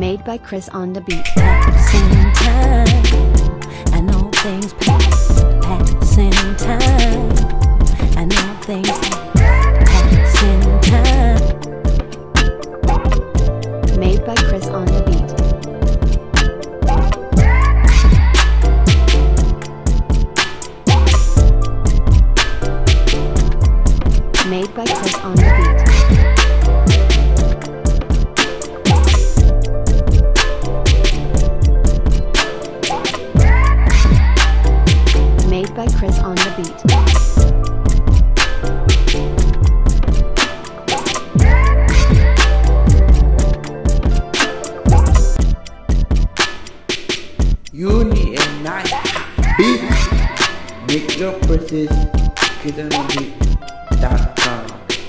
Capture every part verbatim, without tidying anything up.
Made by Chris on the beat. Passing time, I know things pass. Passing time, I know things pass. Passing time. Made by Chris on the beat. Made by Chris on the beat. Made by Chris on the beat. You need a nice beat. Make your purchase. Get on the beat dot com.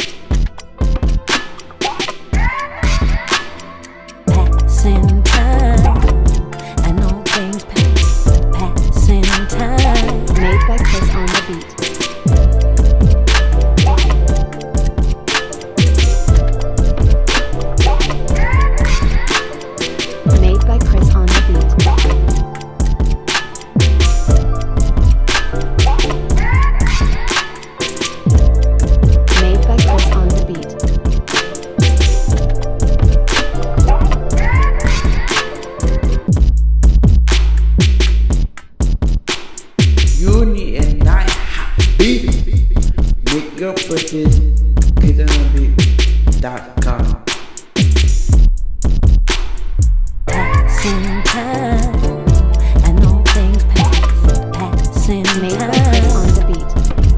Passing time, I know things pass. Passing time. Made by Chris on the beat. Made by Chris on the beat. Made by Chris on the beat. You need a nice beat. Make your purchase. Get on the beat dot com. Passing time, I know things pass. Passing Made by time. Chris on the beat.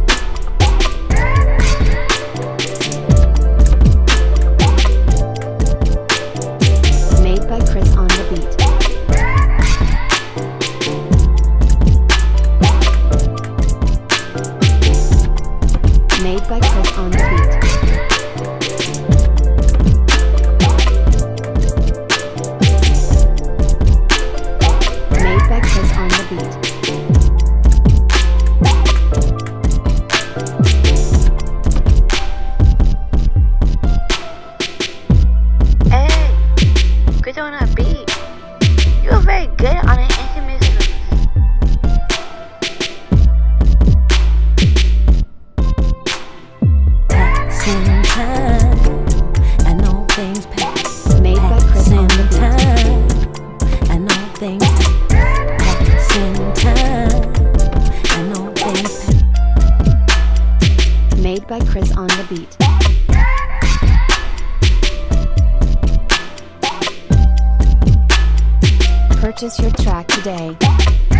Made by Chris on the beat. Made by Chris on the beat. Made by Chris on the beat. Hey, Chris on that beat. You're very good on an instrument. Passing time, I know things pass. Made by Chris on the beat. Passing time, I know things pass. Passing time, I know things pass. Made by Chris on the beat. Purchase your track today.